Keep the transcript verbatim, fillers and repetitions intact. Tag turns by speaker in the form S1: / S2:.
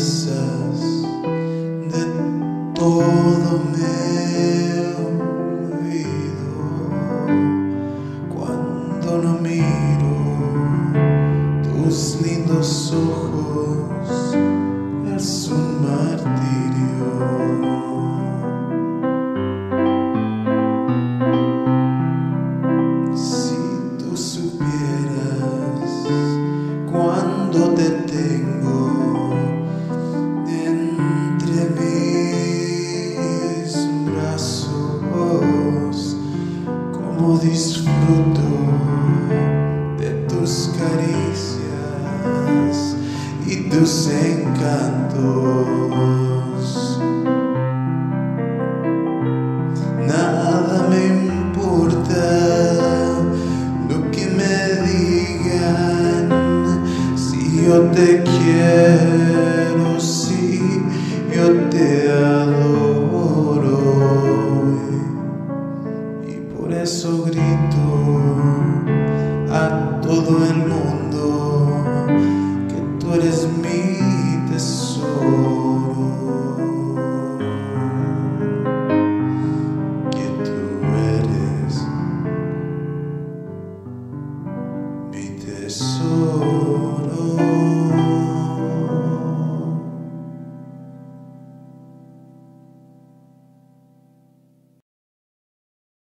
S1: piensas, de todo me olvido. Cuando no miro tus lindos ojos, es un martirio. Si tú supieras cuando te tengo entre mis brazos, cómo disfruto de tus caricias y tus encantos. Nada me importa lo que me digan, si yo te quiero, si yo te adoro, y por eso grito a todo el mundo que tú eres mi tesoro, que tú eres mi tesoro.